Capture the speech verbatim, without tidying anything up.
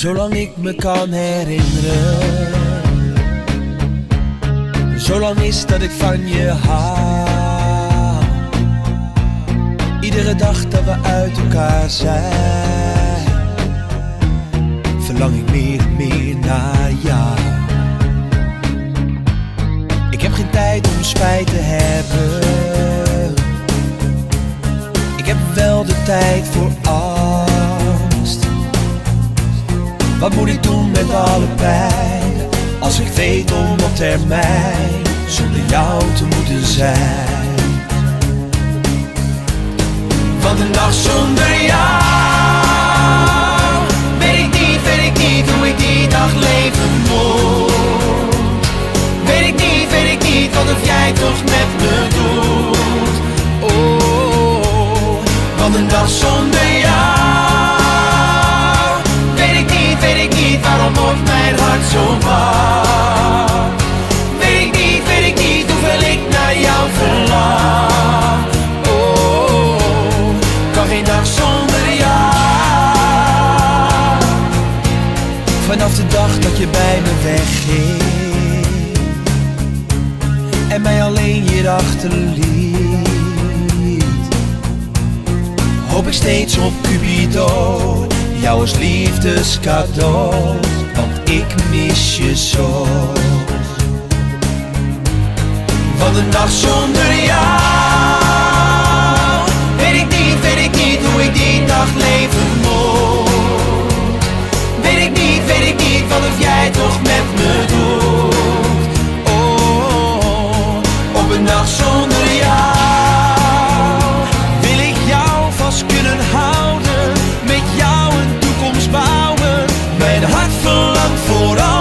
Zolang ik me kan herinneren, zolang is dat ik van je hou. Iedere dag dat we uit elkaar zijn, verlang ik meer en meer naar jou. Ik heb geen tijd om spijt te hebben, ik heb wel de tijd voor angst. Wat moet ik doen met alle pijn, als ik weet om op termijn zonder jou te moeten zijn? Want een dag zonder jou, weet ik niet, weet ik niet hoe ik die dag leven moet. Weet ik niet, weet ik niet wat of jij toch met me doet. Oh, want een dag zonder jou, weet ik niet, weet ik niet waarom wordt mijn hart zo warm. Weet ik niet, weet ik niet hoeveel ik naar jou verlang. Oh, kan geen dag zonder jou. Vanaf de dag dat je bij me wegging en mij alleen hier achterliet, hoop ik steeds op Cupido, jou als liefdescadeau, want ik mis je zo. Want een dag zonder jou, weet ik niet, weet ik niet hoe ik die dag leven moet. Weet ik niet, weet ik niet wat of jij toch met me doet. Oh, op een dag zonder jou wil ik jou vast kunnen houden, met jou een toekomst bouwen. Mijn hart verlangt vooral